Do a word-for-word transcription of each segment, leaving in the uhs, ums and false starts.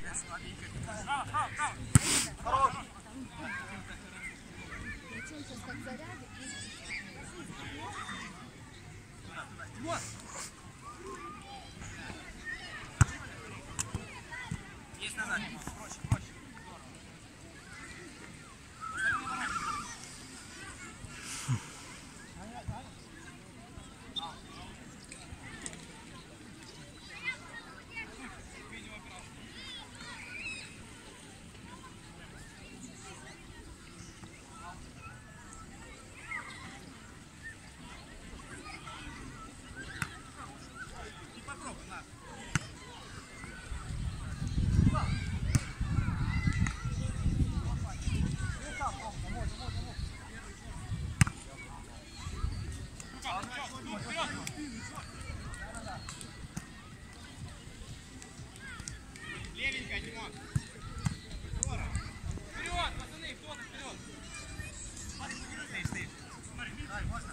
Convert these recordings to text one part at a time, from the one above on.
Хорош! Есть назад. Проще, проще. Левенькая, Димон. Вперед, пацаны, кто-то вперед. Стоишь, стоишь. Давай, можно.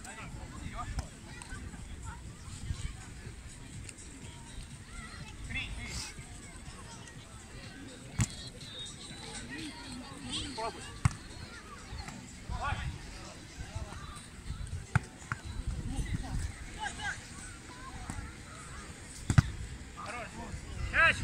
Три, три. Пробуй. Давай. Хорош. Мяч.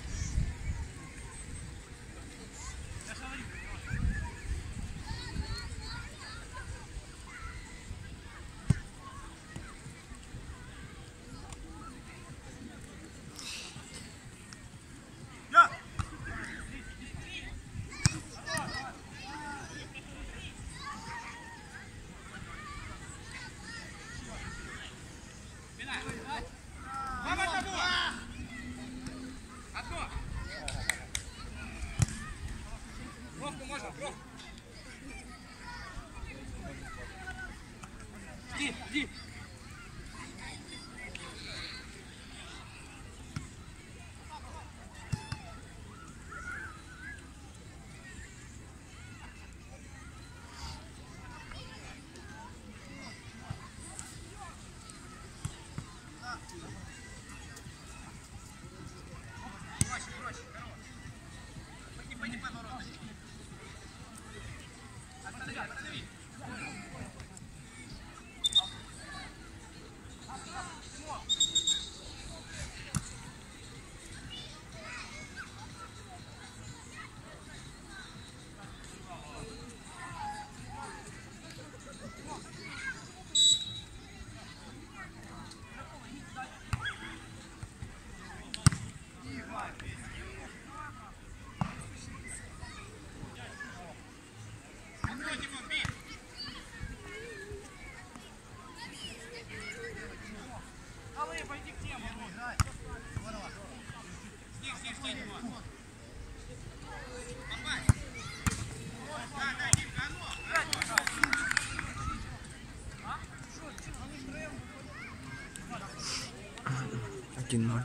Можно, просто. Иди, иди. Проще, проще, хорош. Пойди, пойди, поворот. Подожди, подожди. Пойди к тему. Стих, стих, стих, Димон. Попасть. Да, да, Димка, а ну. один ноль.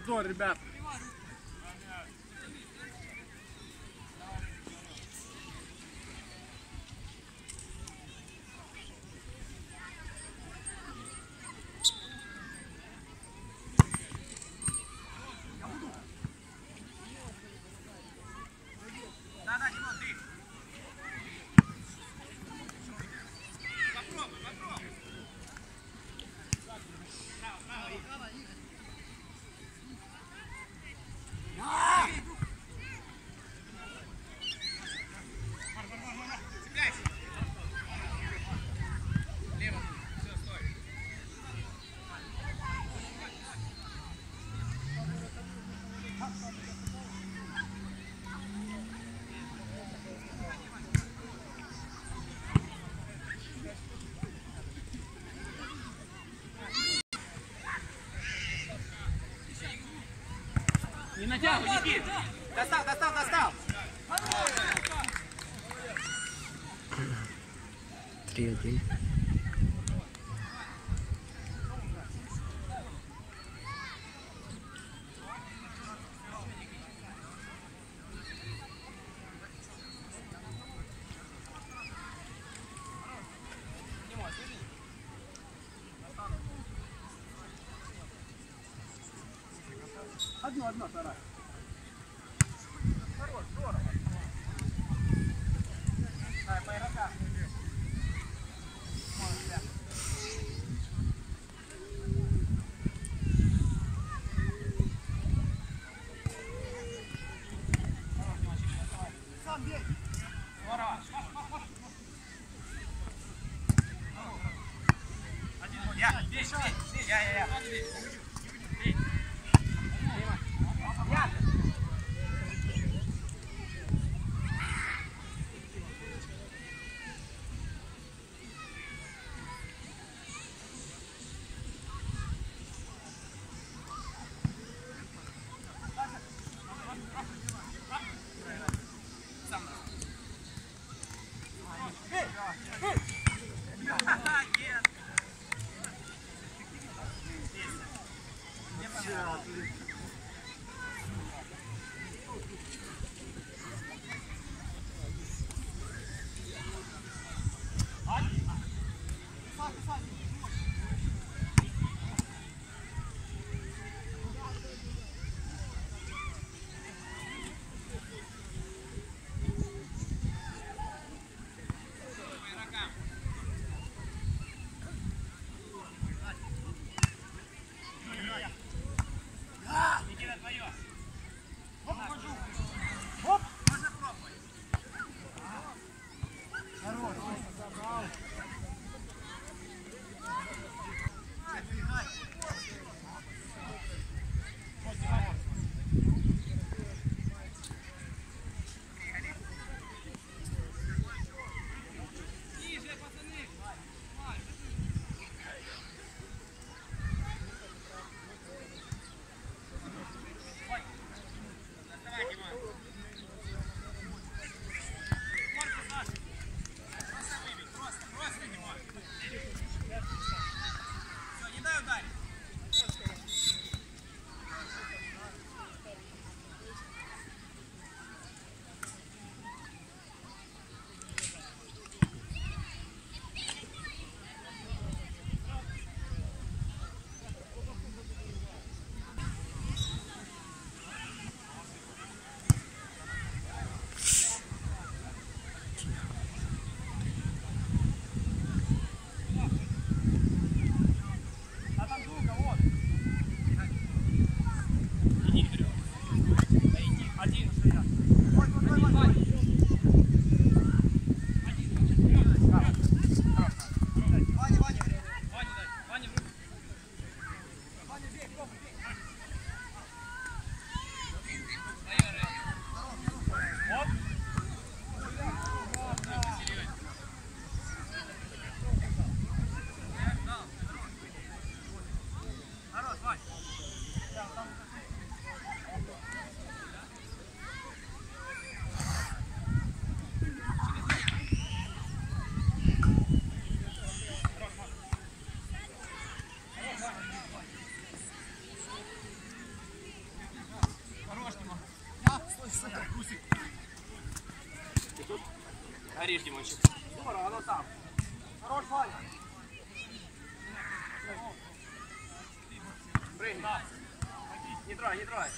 обзор, ребят. Да-да, Димон, ты. Попробуй, попробуй. Право, право, Игорь. Цепляйся. Лево. Все, стой. Не натягивай, Никит. Достал, достал, достал. три один. Одно, одно, вторая. Хорош, здорово. Давай, по игрокам. Сам бей. Здорово. Я, бей, бей, я, я, я. Я. Нет. Горишь, Димончик. Здорово, оно там. Хорош, Ваня. Прыгни. Не трогай, не трогай.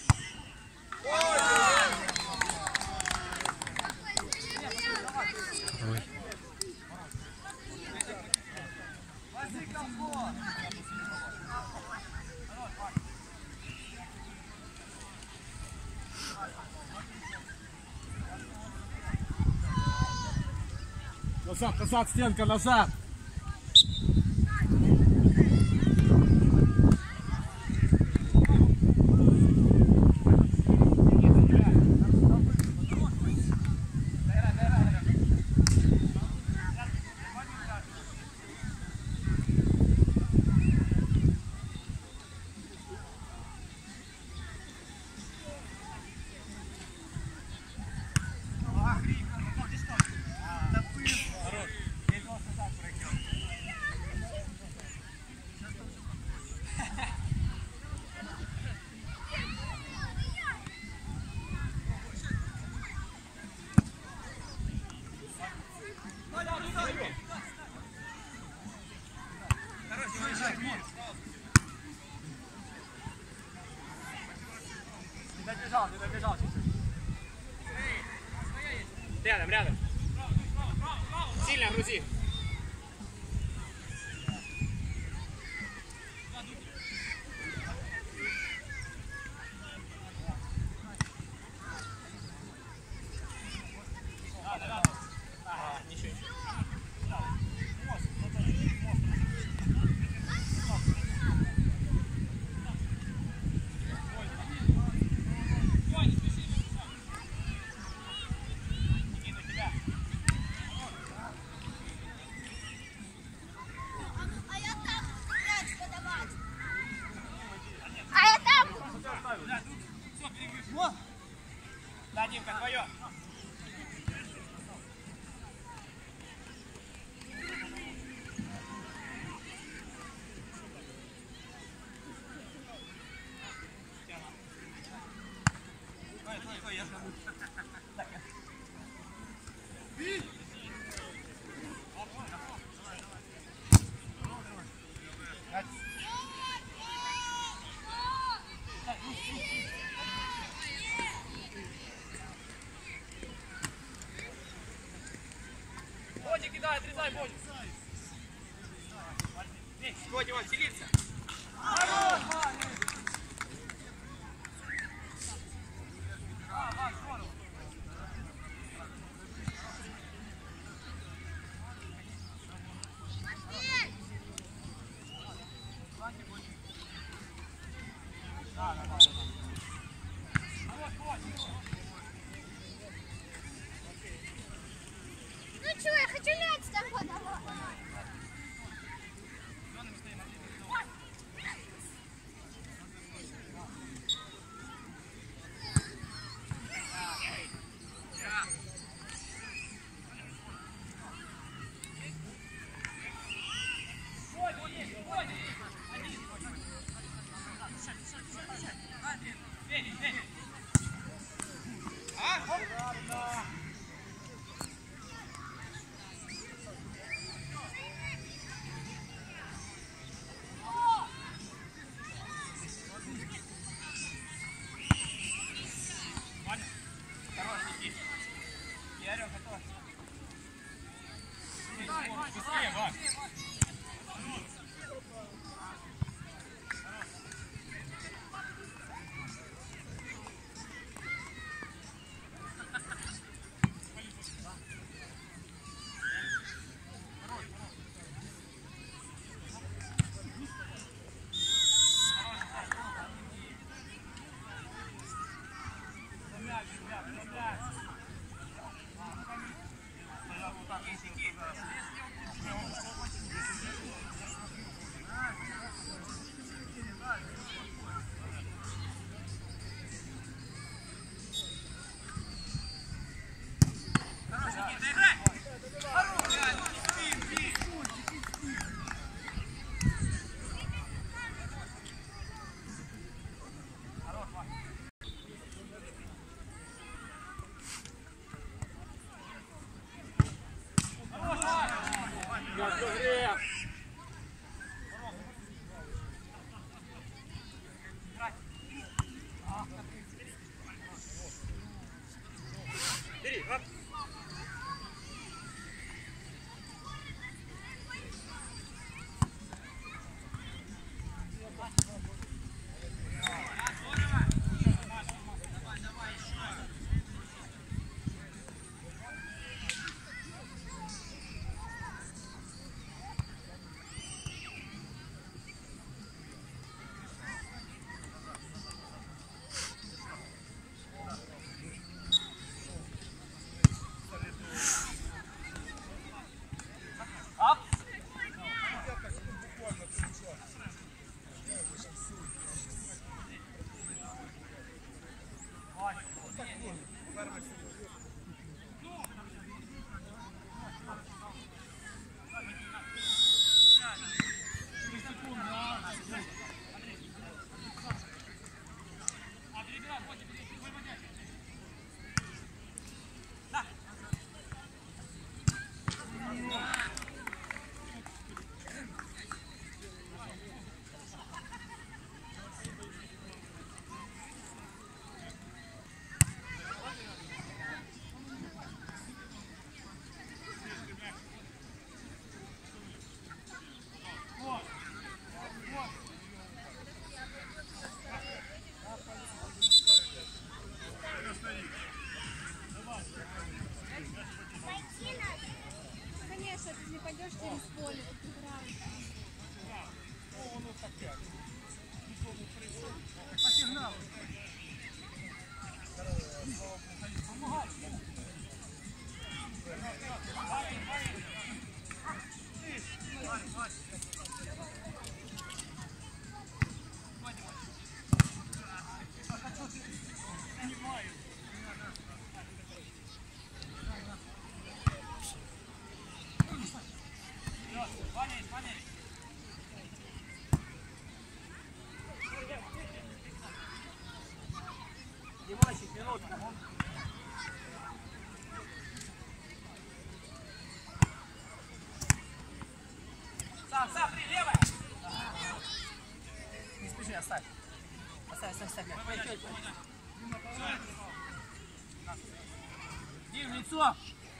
Ой. Назад, назад, стенка, назад! Не добежал, не добежал чуть-чуть. Рядом, рядом. Сильно грузи. Да, Димка, твое. Бодик, кидай, отрезай, Бодик. Го, Димон, селиться. Ну чё, я хочу мяч такой давай. Оп. Конечно, ты не пойдешь через поле. По сигналу. Димасик, минутка. Сам, сам, при, левая. Не спеши, оставь. Оставь, оставь, оставь. Пой, пой, пой. Дим, лицо.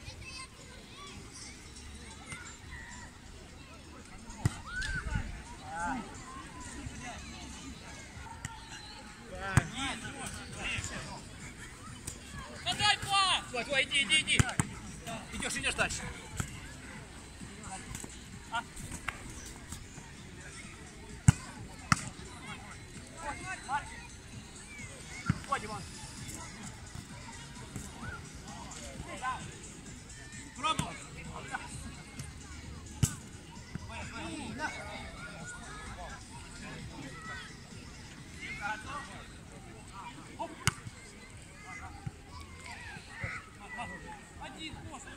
Подай, па! Твой, твой, иди, иди, иди. Идешь, идешь дальше. А? Ой, Димон. Пробовал. Один, просто.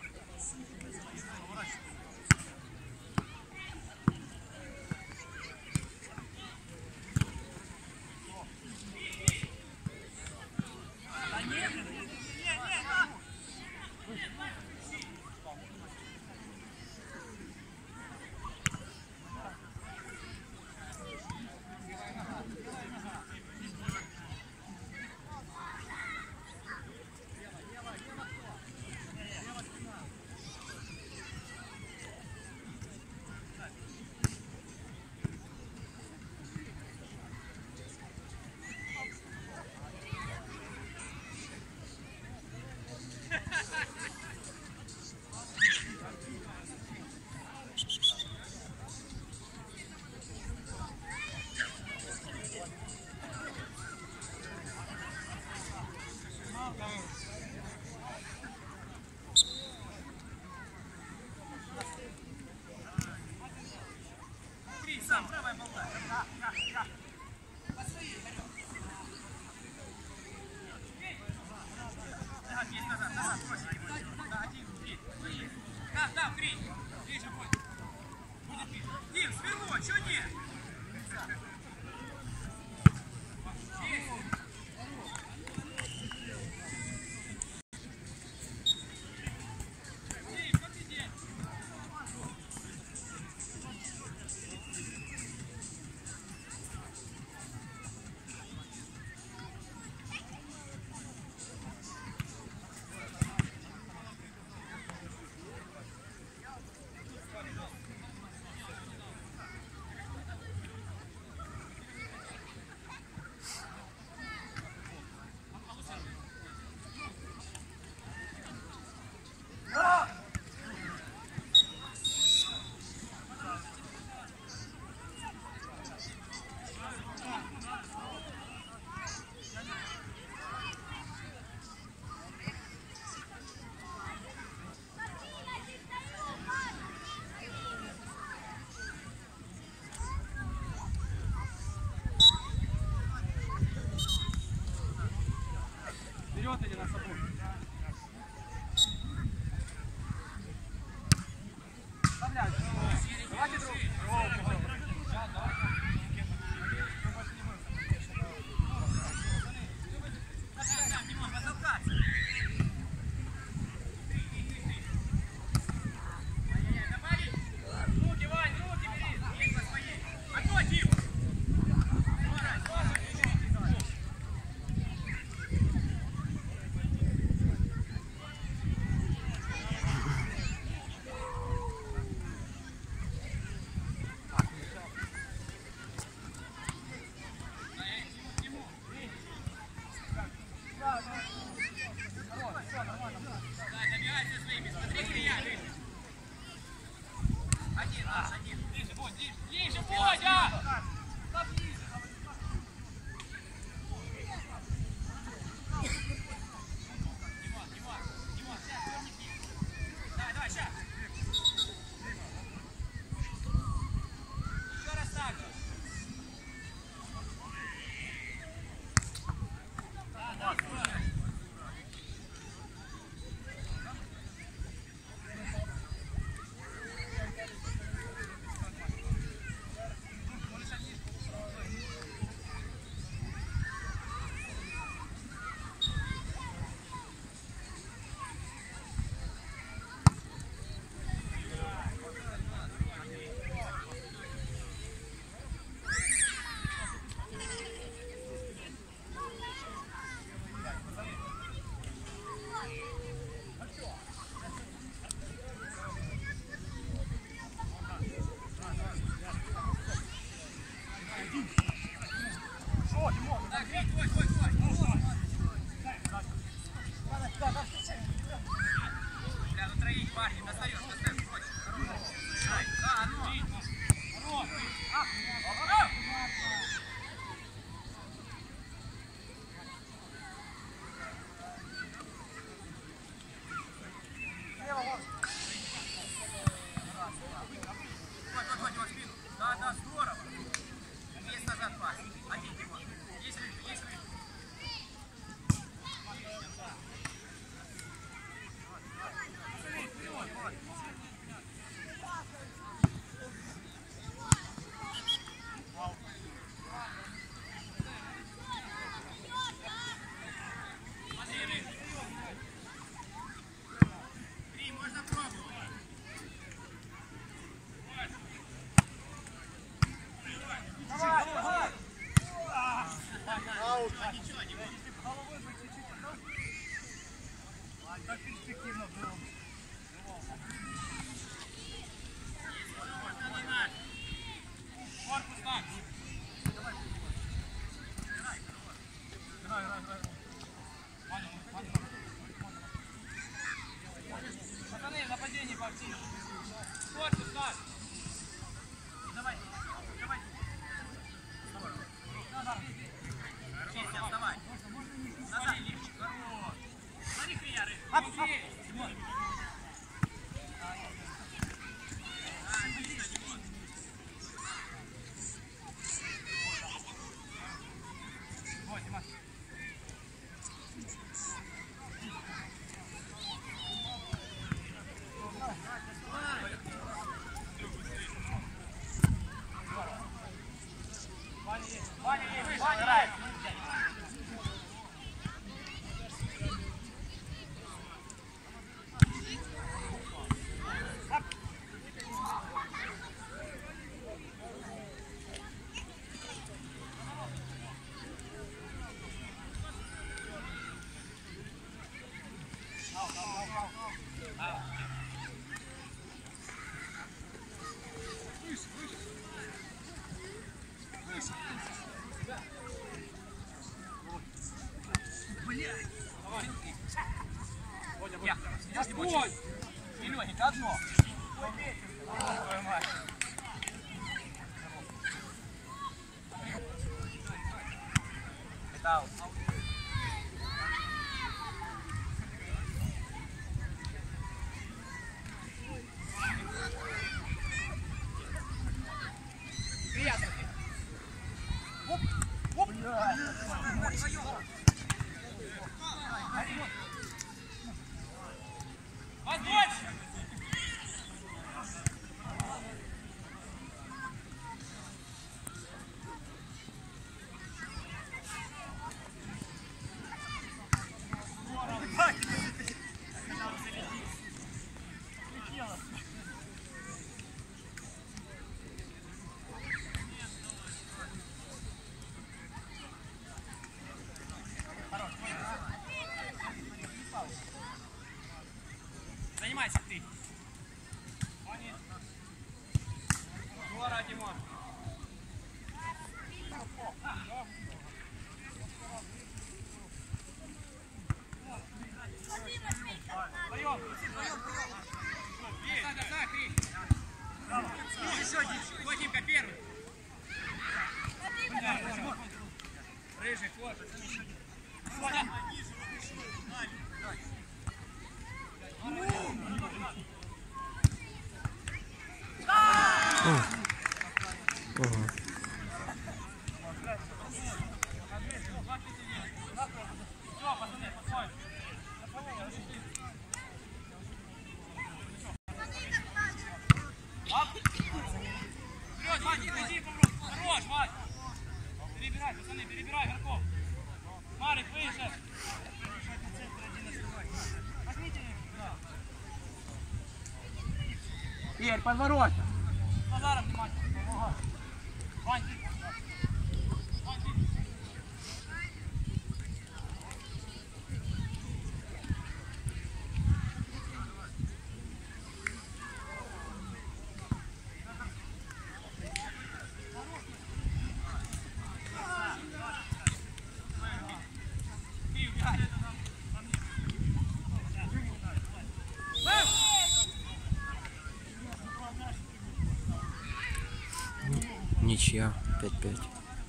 Три, сам, правая болтай. Да, да, да. Да, есть назад, назад, бросить его. Да, один, три, три. Да, да, три. Ближе будет. Будет ближе. Дим, сверху, чё нет? Так, Вить, твой, твой, твой. Бля, ну троих парни, достаешь, достаешь, хочешь. Да, ну. Хорош. А, твой, твой, твой, твой, спину. Да, да, здорово. Есть назад пас. Один, Димон. Есть выше, есть выше. Три, можно пробовать. Аут. Ничего, не будет. Так перспективно было. Не надо. Корпус так. Играй, играй, играй. Пацаны, в нападении поактивнее. Корпус так. Давай, давай. Честно, вставай. Назад, лифчик. Хорош. Смотри, меня, Рык. Отлично, Димон. Отлично, Димон. Вот, Димон. Ваня есть, Ваня есть, Ваня играет. Я, я стой! И легенько, одно. Твою мать. Это аут. Приятно. Оп, оп. Позвольте! Занимайся ты. Здорово, Димон. Вдвоем. Да, да, да, Крик. Еще один. Владимка первый. Рыжий, вот. Вперед, Вадик, иди, хорош, Вадик. Перебирай, пацаны, перебирай игроков. Марик, выше. Игорь, подворот. Назаром внимательно. Вань, ты. Вань, ты. ничья пять пять.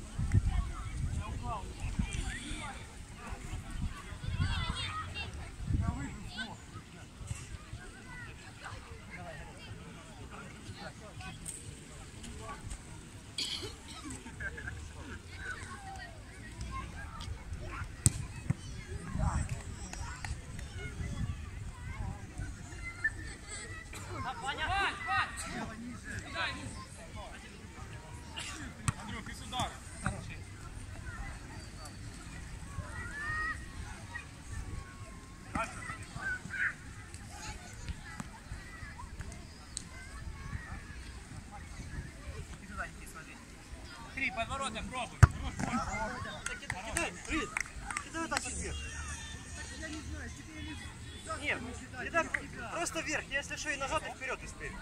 Андрюх, и сюда. Три, подворота, пробуй. Кидай, Рит, кидай так вот вверх. Нет, кидай просто вверх, если что и назад, и вперед, и спереди.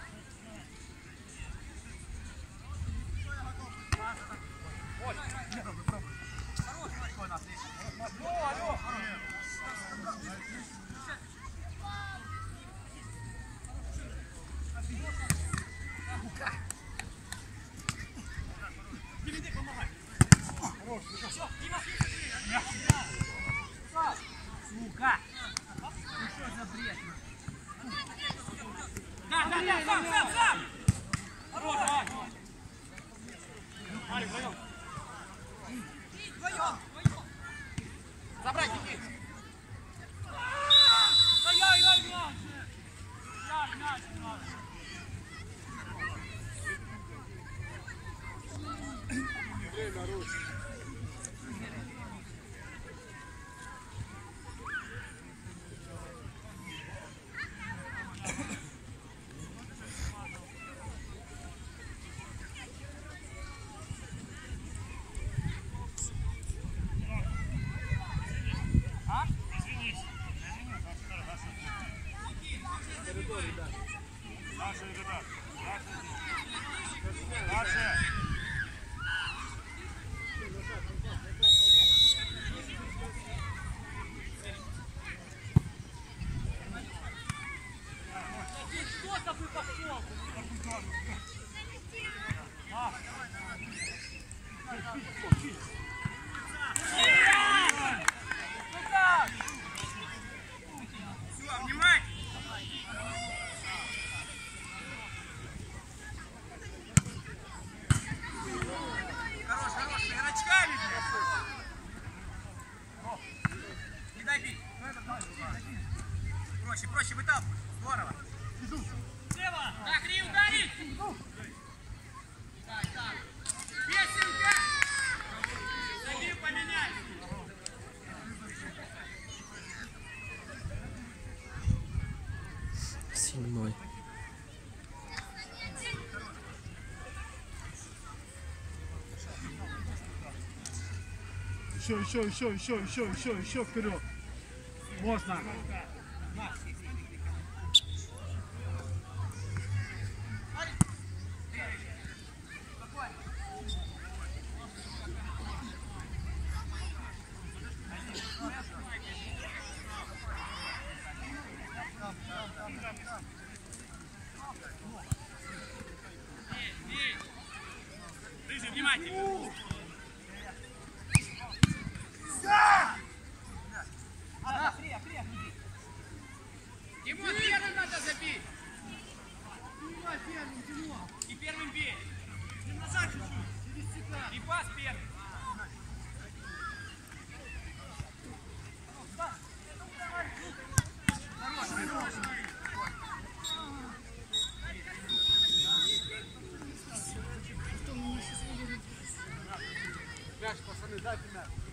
Сука! Ну что за бред? Да, да, да, сам, сам, сам! Хорош, давай! Алик, вдвоем! Вдвоем! Забрать, иди! Да я играю мяч! Я мяч играю! Время, Русь. Проще, проще, выталкивай. Здорово. Слева. Так, Ри, ударить. Так, так. Песенка. Забей, поменяй. Седьмой. Еще, еще, еще, еще, еще, еще, еще вперед. Можно. Ближе, внимательно. Тимон, первым надо забить. И первым бей. И пас первый. Мяч, пацаны, дайте мяч.